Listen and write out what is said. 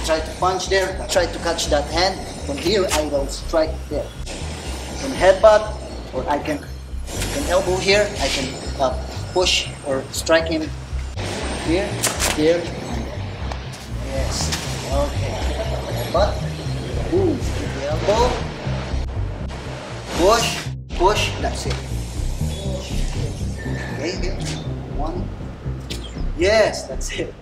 try to punch there, try to catch that hand. From here, I will strike there. From headbutt, or I can elbow here. I can push or strike him here, here, and there. Yes. Okay. Headbutt. Boom. The elbow. Push. Push. That's it. Okay. Here. One. Yes. That's it.